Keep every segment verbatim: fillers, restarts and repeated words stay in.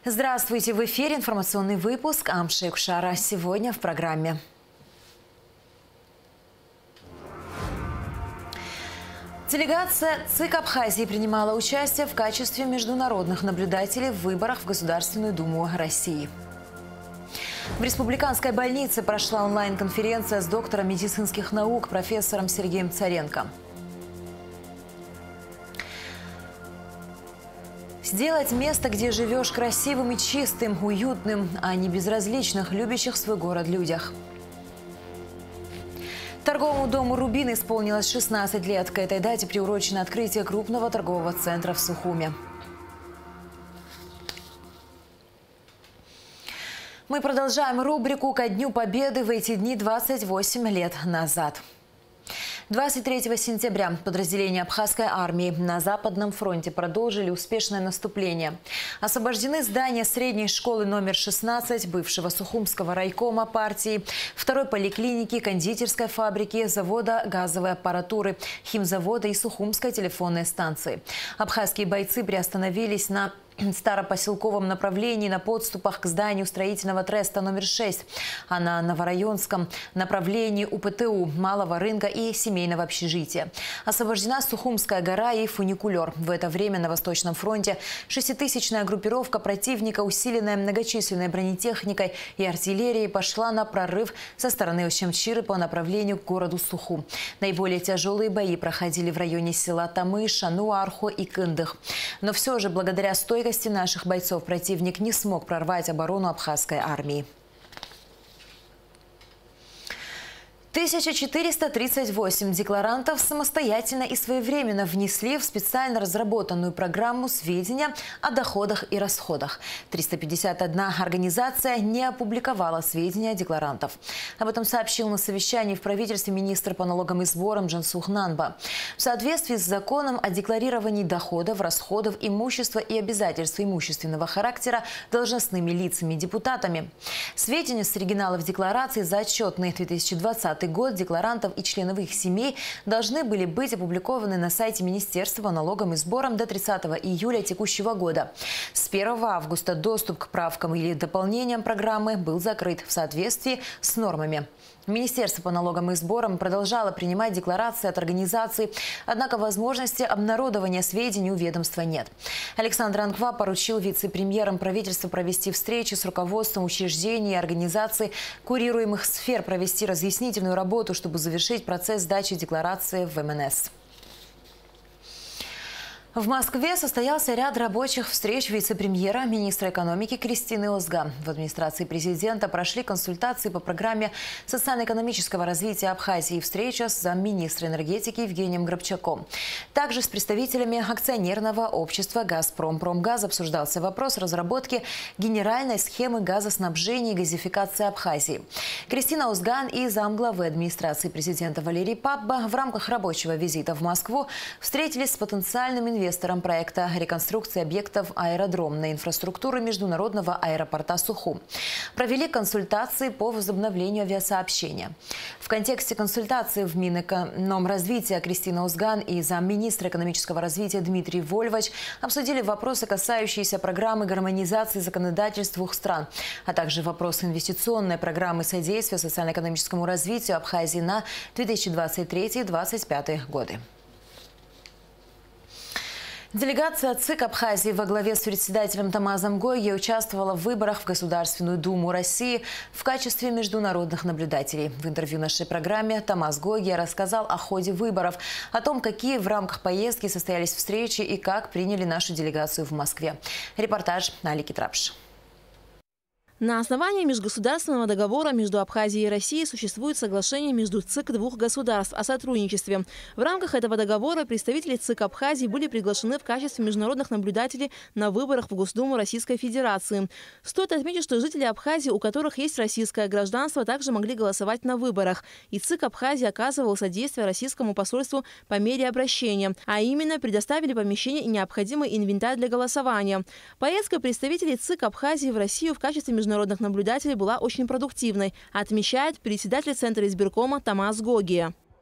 Здравствуйте! В эфире информационный выпуск Амшейк Шара. Сегодня в программе. Делегация ЦИК Абхазии принимала участие в качестве международных наблюдателей в выборах в Государственную Думу России. В республиканской больнице прошла онлайн-конференция с доктором медицинских наук профессором Сергеем Царенко. Сделать место, где живешь, красивым и чистым, уютным, а не безразличных, любящих свой город людях. Торговому дому «Рубин» исполнилось шестнадцать лет. К этой дате приурочено открытие крупного торгового центра в Сухуме. Мы продолжаем рубрику «Ко Дню Победы» в эти дни двадцать восемь лет назад. двадцать третьего сентября подразделения Абхазской армии на Западном фронте продолжили успешное наступление. Освобождены здания средней школы номер шестнадцать, бывшего Сухумского райкома партии, второй поликлиники, кондитерской фабрики, завода газовой аппаратуры, химзавода и Сухумской телефонной станции. Абхазские бойцы приостановились на Старопоселковом направлении на подступах к зданию строительного треста номер шесть, а на Новорайонском направлении у ПТУ, Малого рынка и семейного общежития. Освобождена Сухумская гора и фуникулер. В это время на Восточном фронте шеститысячная группировка противника, усиленная многочисленной бронетехникой и артиллерией, пошла на прорыв со стороны Ощамчиры по направлению к городу Сухум. Наиболее тяжелые бои проходили в районе села Тамы, Шануархо и Кындых. Но все же благодаря стойкости наших бойцов противник не смог прорвать оборону абхазской армии. тысяча четыреста тридцать восемь декларантов самостоятельно и своевременно внесли в специально разработанную программу сведения о доходах и расходах. триста пятьдесят одна организация не опубликовала сведения декларантов. Об этом сообщил на совещании в правительстве министр по налогам и сборам Джансух Нанба. В соответствии с законом о декларировании доходов, расходов, имущества и обязательств имущественного характера должностными лицами, депутатами. Сведения с оригиналов декларации за отчетный две тысячи двадцатый год декларантов и членов их семей должны были быть опубликованы на сайте Министерства по налогам и сборам до тридцатого июля текущего года. С первого августа доступ к правкам или дополнениям программы был закрыт в соответствии с нормами. Министерство по налогам и сборам продолжало принимать декларации от организаций, однако возможности обнародования сведений у ведомства нет. Александр Анква поручил вице-премьерам правительства провести встречи с руководством учреждений и организаций курируемых сфер, провести разъяснительную работу, чтобы завершить процесс сдачи декларации в эм эн эс. В Москве состоялся ряд рабочих встреч вице-премьера, министра экономики Кристины Озган. В администрации президента прошли консультации по программе социально-экономического развития Абхазии и встреча с замминистра энергетики Евгением Грабчаком. Также с представителями акционерного общества «Газпром-Промгаз» обсуждался вопрос разработки генеральной схемы газоснабжения и газификации Абхазии. Кристина Озган и замглавы администрации президента Валерий Папба в рамках рабочего визита в Москву встретились с потенциальным инвестором инвестором проекта реконструкции объектов аэродромной инфраструктуры международного аэропорта Сухум. Провели консультации по возобновлению авиасообщения. В контексте консультации в Минэкономразвития Кристина Озган и замминистра экономического развития Дмитрий Вольвач обсудили вопросы, касающиеся программы гармонизации законодательств двух стран, а также вопросы инвестиционной программы содействия социально-экономическому развитию Абхазии на две тысячи двадцать третий — две тысячи двадцать пятый годы. Делегация ЦИК Абхазии во главе с председателем Тамазом Гойги участвовала в выборах в Государственную Думу России в качестве международных наблюдателей. В интервью нашей программе Тамаз Гойги рассказал о ходе выборов, о том, какие в рамках поездки состоялись встречи и как приняли нашу делегацию в Москве. Репортаж Алики Трапш. На основании межгосударственного договора между Абхазией и Россией существует соглашение между ЦИК двух государств о сотрудничестве. В рамках этого договора представители ЦИК Абхазии были приглашены в качестве международных наблюдателей на выборах в Госдуму Российской Федерации. Стоит отметить, что жители Абхазии, у которых есть российское гражданство, также могли голосовать на выборах. И ЦИК Абхазии оказывал содействие российскому посольству по мере обращения, а именно предоставили помещение и необходимый инвентарь для голосования. Поездка представителей ЦИК Абхазии в Россию в качестве международных международных наблюдателей была очень продуктивной, отмечает председатель Центра избиркома Тамаз Гойги.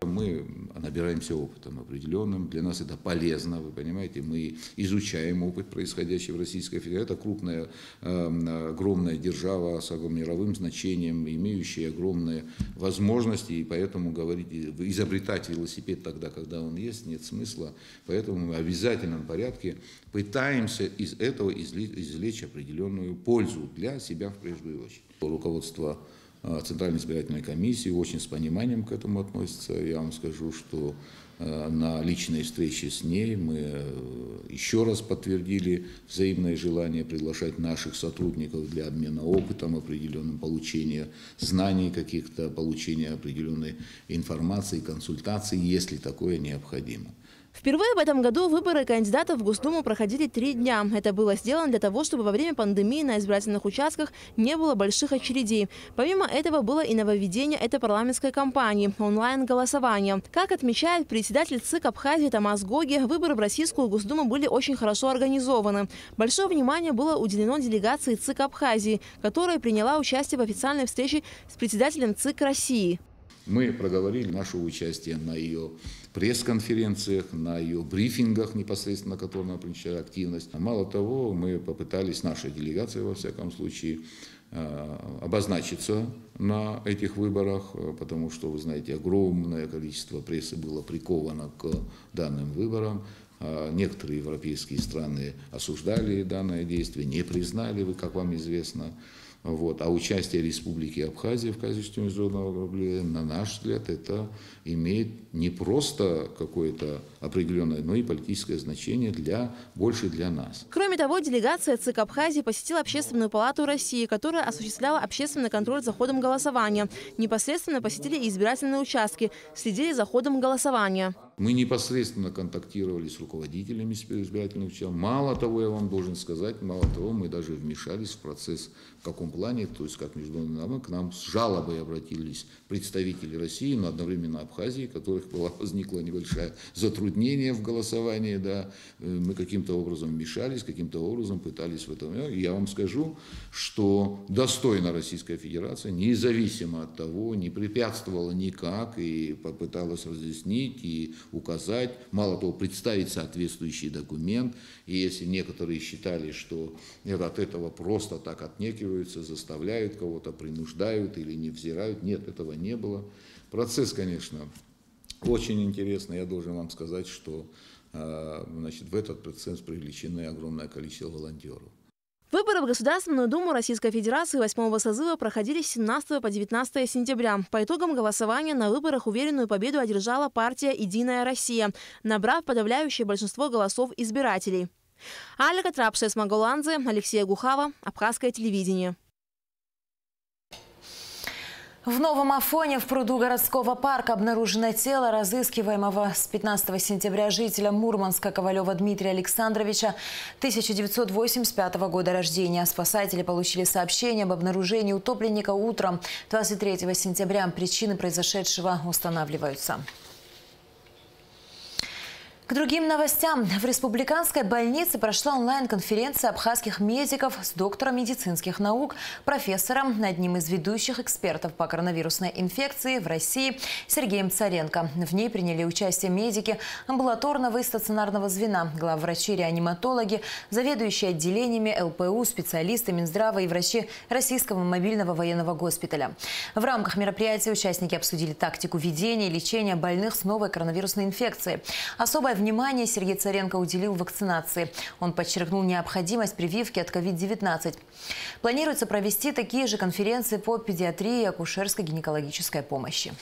Мы набираемся опытом определенным, для нас это полезно, вы понимаете, мы изучаем опыт, происходящий в Российской Федерации. Это крупная, огромная держава с мировым значением, имеющая огромные возможности, и поэтому говорить, изобретать велосипед тогда, когда он есть, нет смысла. Поэтому мы в обязательном порядке пытаемся из этого извлечь определенную пользу для себя в прежнюю очередь. Руководство Центральной избирательной комиссии очень с пониманием к этому относится. Я вам скажу, что на личной встрече с ней мы еще раз подтвердили взаимное желание приглашать наших сотрудников для обмена опытом определенным, получения знаний каких-то, получения определенной информации, консультаций, если такое необходимо. Впервые в этом году выборы кандидатов в Госдуму проходили три дня. Это было сделано для того, чтобы во время пандемии на избирательных участках не было больших очередей. Помимо этого было и нововведение этой парламентской кампании – онлайн-голосование. Как отмечает председатель ЦИК Абхазии Томас Гоги, выборы в Российскую Госдуму были очень хорошо организованы. Большое внимание было уделено делегации ЦИК Абхазии, которая приняла участие в официальной встрече с председателем ЦИК России. Мы проговорили наше участие на ее пресс-конференциях, на ее брифингах непосредственно, на которые мы принимали активность. Мало того, мы попытались, наша делегация во всяком случае, обозначиться на этих выборах, потому что, вы знаете, огромное количество прессы было приковано к данным выборам. Некоторые европейские страны осуждали данное действие, не признали, вы, как вам известно. Вот. А участие Республики Абхазия в качестве международного управления, на наш взгляд, это имеет не просто какое-то определенное, но и политическое значение для, больше для нас. Кроме того, делегация ЦИК Абхазии посетила Общественную палату России, которая осуществляла общественный контроль за ходом голосования. Непосредственно посетили и избирательные участки, следили за ходом голосования. Мы непосредственно контактировали с руководителями избирательных участков. Мало того, я вам должен сказать, мало того, мы даже вмешались в процесс. В каком плане? То есть, как международный, к нам с жалобой обратились представители России, но одновременно Абхазии, у которых было, возникло небольшое затруднение в голосовании. Да. Мы каким-то образом вмешались, каким-то образом пытались в этом. И я вам скажу, что достойно Российская Федерация, независимо от того, не препятствовала никак и попыталась разъяснить и указать, мало того, представить соответствующий документ. И если некоторые считали, что от этого просто так отнекиваются, заставляют кого-то, принуждают или не взирают, нет, этого не было. Процесс, конечно, очень интересный. Я должен вам сказать, что значит, в этот процесс привлечены огромное количество волонтеров. Выборы в Государственную Думу Российской Федерации восьмого созыва проходили с семнадцатого по девятнадцатое сентября. По итогам голосования на выборах уверенную победу одержала партия «Единая Россия», набрав подавляющее большинство голосов избирателей. Алика Трапшес Маголанзе, Алексей Гухава, Абхазское телевидение. В Новом Афоне в пруду городского парка обнаружено тело разыскиваемого с пятнадцатого сентября жителя Мурманска Ковалева Дмитрия Александровича, тысяча девятьсот восемьдесят пятого года рождения. Спасатели получили сообщение об обнаружении утопленника утром двадцать третьего сентября. Причины произошедшего устанавливаются. К другим новостям. В республиканской больнице прошла онлайн-конференция абхазских медиков с доктором медицинских наук, профессором, одним из ведущих экспертов по коронавирусной инфекции в России Сергеем Царенко. В ней приняли участие медики амбулаторного и стационарного звена, главврачи-реаниматологи, заведующие отделениями ЛПУ, специалисты Минздрава и врачи Российского мобильного военного госпиталя. В рамках мероприятия участники обсудили тактику ведения и лечения больных с новой коронавирусной инфекцией. Особое внимание Сергей Царенко уделил вакцинации. Он подчеркнул необходимость прививки от ковид девятнадцать. Планируется провести такие же конференции по педиатрии и акушерско-гинекологической помощи.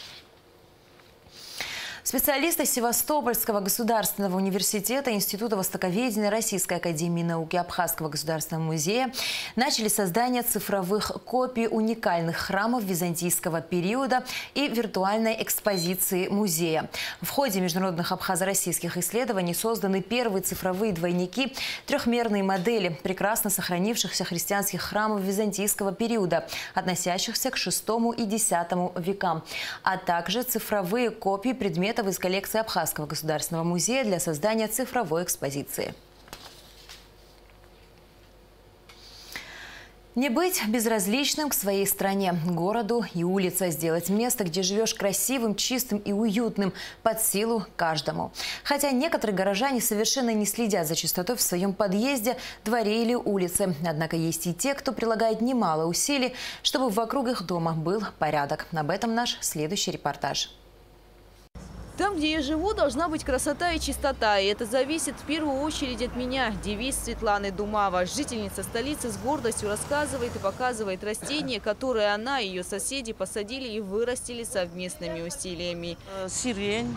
Специалисты Севастопольского государственного университета, Института востоковедения, Российской академии науки, Абхазского государственного музея начали создание цифровых копий уникальных храмов византийского периода и виртуальной экспозиции музея. В ходе международных абхазо-российских исследований созданы первые цифровые двойники, трехмерные модели прекрасно сохранившихся христианских храмов византийского периода, относящихся к шестому и десятому векам, а также цифровые копии предметов из коллекции Абхазского государственного музея для создания цифровой экспозиции. Не быть безразличным к своей стране, городу и улице. Сделать место, где живешь, красивым, чистым и уютным, под силу каждому. Хотя некоторые горожане совершенно не следят за чистотой в своем подъезде, дворе или улице. Однако есть и те, кто прилагает немало усилий, чтобы вокруг их дома был порядок. Об этом наш следующий репортаж. Там, где я живу, должна быть красота и чистота. И это зависит в первую очередь от меня. Девиз Светланы Думава. Жительница столицы с гордостью рассказывает и показывает растения, которые она и ее соседи посадили и вырастили совместными усилиями. Сирень.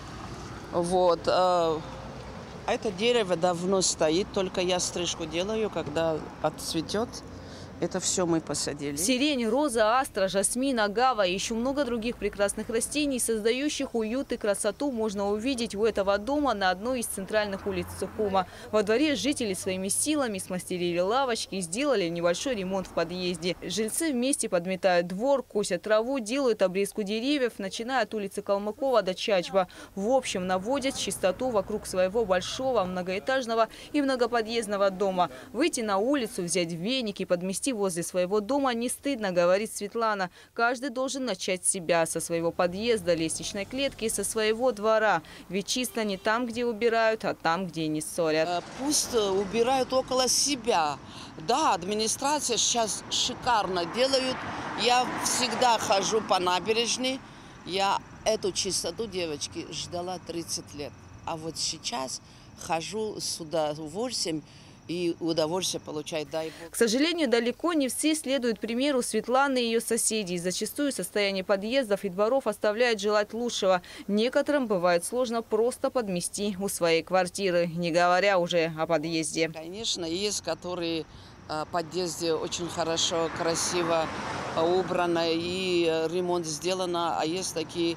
Вот. А это дерево давно стоит, только я стрижку делаю, когда отцветет. Это все мы посадили. Сирень, роза, астра, жасмин, агава и еще много других прекрасных растений, создающих уют и красоту, можно увидеть у этого дома на одной из центральных улиц Сухума. Во дворе жители своими силами смастерили лавочки и сделали небольшой ремонт в подъезде. Жильцы вместе подметают двор, косят траву, делают обрезку деревьев, начиная от улицы Калмыкова до Чачба. В общем, наводят чистоту вокруг своего большого многоэтажного и многоподъездного дома. Выйти на улицу, взять веник и подмести возле своего дома не стыдно, говорит Светлана. Каждый должен начать с себя, со своего подъезда, лестничной клетки, со своего двора. Ведь чисто не там, где убирают, а там, где не ссорят. Пусть убирают около себя. Да, администрация сейчас шикарно делают. Я всегда хожу по набережной. Я эту чистоту, девочки, ждала тридцать лет. А вот сейчас хожу сюда восемь. И удовольствие получает, дай бог. К сожалению, далеко не все следуют примеру Светланы и ее соседей. Зачастую состояние подъездов и дворов оставляет желать лучшего. Некоторым бывает сложно просто подмести у своей квартиры, не говоря уже о подъезде. Конечно, есть, которые в подъезде очень хорошо, красиво убрано и ремонт сделано. А есть такие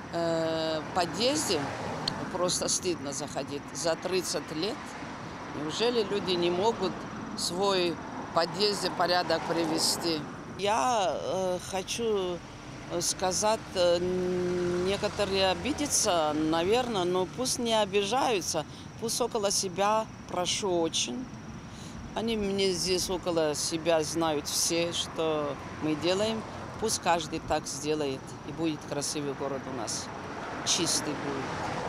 э, подъезды, просто стыдно заходить. За тридцать лет. Неужели люди не могут в свой подъезд порядок привести? Я э, хочу сказать, э, некоторые обидятся, наверное, но пусть не обижаются. Пусть около себя, прошу очень. Они мне здесь около себя знают все, что мы делаем. Пусть каждый так сделает, и будет красивый город у нас, чистый будет.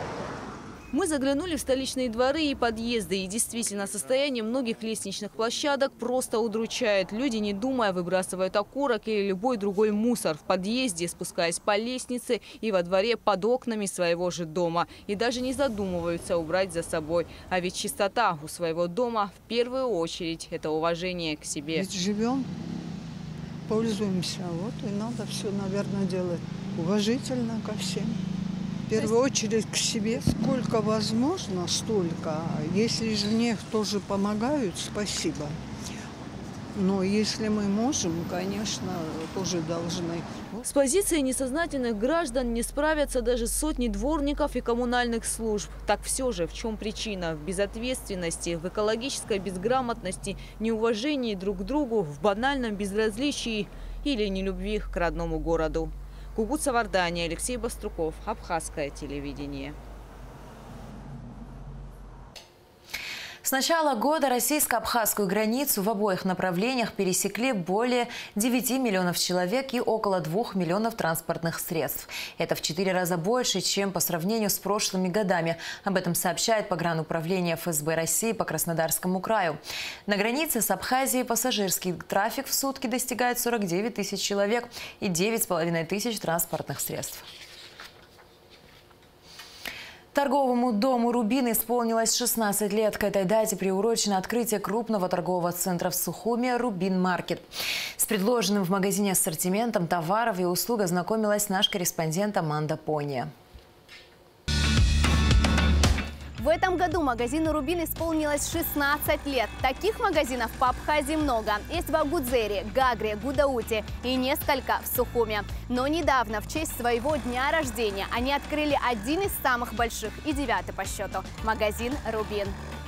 Мы заглянули в столичные дворы и подъезды. И действительно, состояние многих лестничных площадок просто удручает. Люди, не думая, выбрасывают окурок или любой другой мусор в подъезде, спускаясь по лестнице и во дворе под окнами своего же дома. И даже не задумываются убрать за собой. А ведь чистота у своего дома в первую очередь – это уважение к себе. Ведь живем, пользуемся. Вот и надо все, наверное, делать уважительно ко всем. В первую очередь к себе. Сколько возможно, столько. Если же мне тоже помогают, спасибо. Но если мы можем, конечно, тоже должны. С позиции несознательных граждан не справятся даже сотни дворников и коммунальных служб. Так все же, в чем причина? В безответственности, в экологической безграмотности, неуважении друг к другу, в банальном безразличии или нелюбви к родному городу. Кугут Савардания, Алексей Баструков, Абхазское телевидение. С начала года российско-абхазскую границу в обоих направлениях пересекли более девяти миллионов человек и около двух миллионов транспортных средств. Это в четыре раза больше, чем по сравнению с прошлыми годами. Об этом сообщает погрануправление эф эс бэ России по Краснодарскому краю. На границе с Абхазией пассажирский трафик в сутки достигает сорока девяти тысяч человек и девяти с половиной тысяч транспортных средств. Торговому дому «Рубин» исполнилось шестнадцать лет. К этой дате приурочено открытие крупного торгового центра в Сухуме «Рубин Маркет». С предложенным в магазине ассортиментом товаров и услуг ознакомилась наш корреспондент Аманда Пония. В этом году магазину «Рубин» исполнилось шестнадцать лет. Таких магазинов по Абхазии много. Есть в Агудзере, Гагре, Гудауте и несколько в Сухуме. Но недавно, в честь своего дня рождения, они открыли один из самых больших и девятый по счету – магазин «Рубин».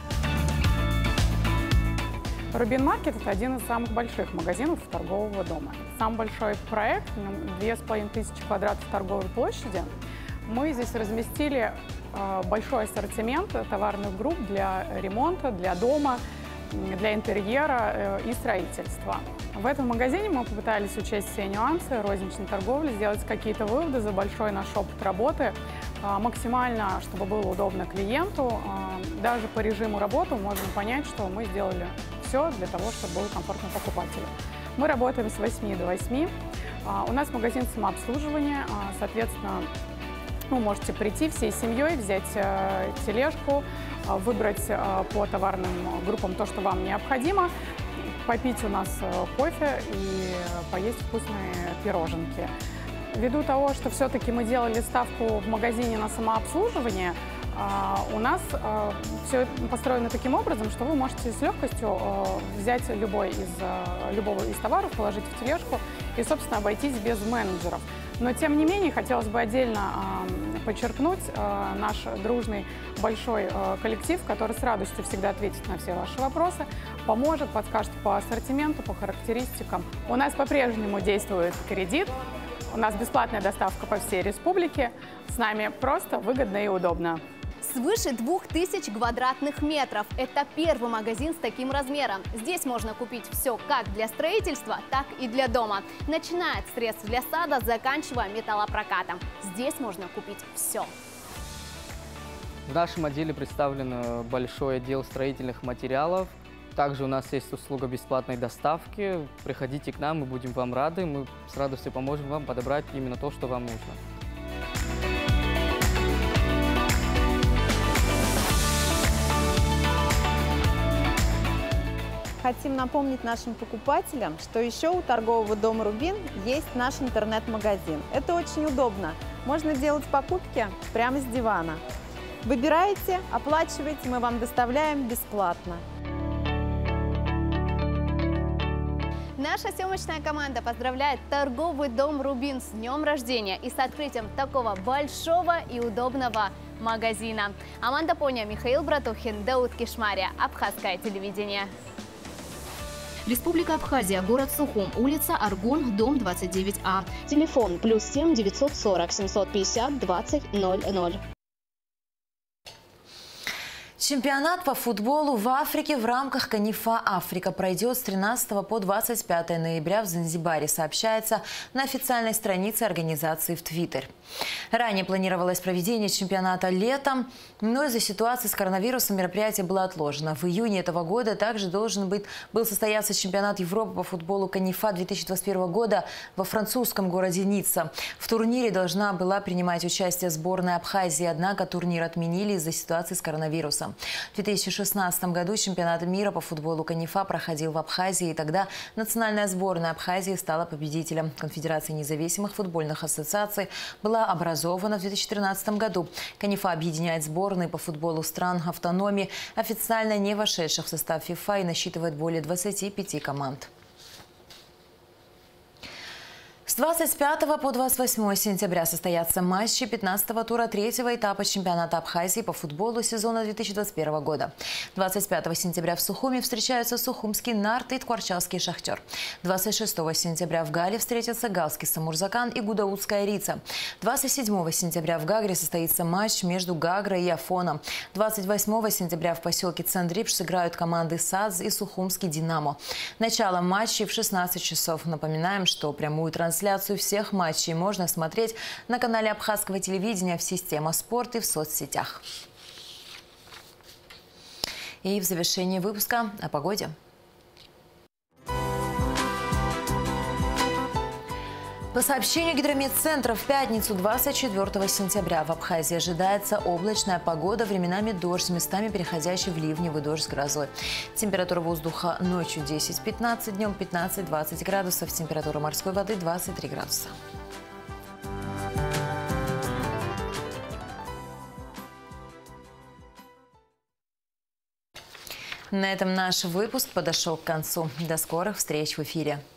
«Рубин Маркет» – это один из самых больших магазинов торгового дома. Самый большой проект – две с половиной тысячи квадратов торговой площади. Мы здесь разместили большой ассортимент товарных групп для ремонта, для дома. для интерьера и строительства. В этом магазине мы попытались учесть все нюансы розничной торговли, сделать какие-то выводы за большой наш опыт работы, максимально, чтобы было удобно клиенту. Даже по режиму работы можно понять, что мы сделали все для того, чтобы было комфортно покупателю. Мы работаем с восьми до восьми. У нас магазин самообслуживания, соответственно, вы можете прийти всей семьей, взять тележку, выбрать по товарным группам то, что вам необходимо, попить у нас кофе и поесть вкусные пироженки. Ввиду того, что все-таки мы делали ставку в магазине на самообслуживание, у нас все построено таким образом, что вы можете с легкостью взять любой из, любого из товаров, положить в тележку и, собственно, обойтись без менеджеров. Но, тем не менее, хотелось бы отдельно подчеркнуть наш дружный большой коллектив, который с радостью всегда ответит на все ваши вопросы, поможет, подскажет по ассортименту, по характеристикам. У нас по-прежнему действует кредит, у нас бесплатная доставка по всей республике, с нами просто, выгодно и удобно. Свыше двух тысяч квадратных метров. Это первый магазин с таким размером. Здесь можно купить все как для строительства, так и для дома. Начиная от средств для сада, заканчивая металлопрокатом. Здесь можно купить все. В нашем отделе представлен большой отдел строительных материалов. Также у нас есть услуга бесплатной доставки. Приходите к нам, мы будем вам рады. Мы с радостью поможем вам подобрать именно то, что вам нужно. Хотим напомнить нашим покупателям, что еще у торгового дома «Рубин» есть наш интернет-магазин. Это очень удобно. Можно делать покупки прямо с дивана. Выбираете, оплачиваете, мы вам доставляем бесплатно. Наша съемочная команда поздравляет торговый дом «Рубин» с днем рождения и с открытием такого большого и удобного магазина. Аманда Поня, Михаил Братухин, Дауд Кишмария, Абхазское телевидение. Республика Абхазия, город Сухум, улица Аргун, дом двадцать девять А. Телефон плюс семь девятьсот сорок семьсот пятьдесят двадцать ноль ноль. Чемпионат по футболу в Африке в рамках Канифа Африка пройдет с тринадцатого по двадцать пятое ноября в Занзибаре, сообщается на официальной странице организации в Твиттер. Ранее планировалось проведение чемпионата летом, но из-за ситуации с коронавирусом мероприятие было отложено. В июне этого года также должен быть, был состояться чемпионат Европы по футболу Канифа две тысячи двадцать первого года во французском городе Ницца. В турнире должна была принимать участие сборная Абхазии, однако турнир отменили из-за ситуации с коронавирусом. В две тысячи шестнадцатом году чемпионат мира по футболу Канифа проходил в Абхазии, и тогда национальная сборная Абхазии стала победителем. Конфедерация независимых футбольных ассоциаций была образована в две тысячи тринадцатом году. Канифа объединяет сборные по футболу стран автономии, официально не вошедших в состав ФИФА, и насчитывает более двадцати пяти команд. С двадцать пятого по двадцать восьмое сентября состоятся матчи пятнадцатого тура третьего этапа чемпионата Абхазии по футболу сезона две тысячи двадцать первого года. двадцать пятого сентября в Сухуме встречаются Сухумский Нарт и Ткварчалский Шахтер. двадцать шестого сентября в Гале встретятся Галский Самурзакан и Гудаутская Рица. двадцать седьмого сентября в Гагре состоится матч между Гагрой и Афоном. двадцать восьмого сентября в поселке Цендрипш сыграют команды САДЗ и Сухумский Динамо. Начало матчей в шестнадцать часов. Напоминаем, что прямую трансляцию Трансляцию всех матчей можно смотреть на канале Абхазского телевидения в «Система спорт» и в соцсетях. И в завершении выпуска о погоде. По сообщению Гидрометцентра, в пятницу двадцать четвёртого сентября в Абхазии ожидается облачная погода, временами дождь, местами переходящий в ливневый дождь с грозой. Температура воздуха ночью десять-пятнадцать, днем пятнадцать-двадцать градусов, температура морской воды двадцать три градуса. На этом наш выпуск подошел к концу. До скорых встреч в эфире.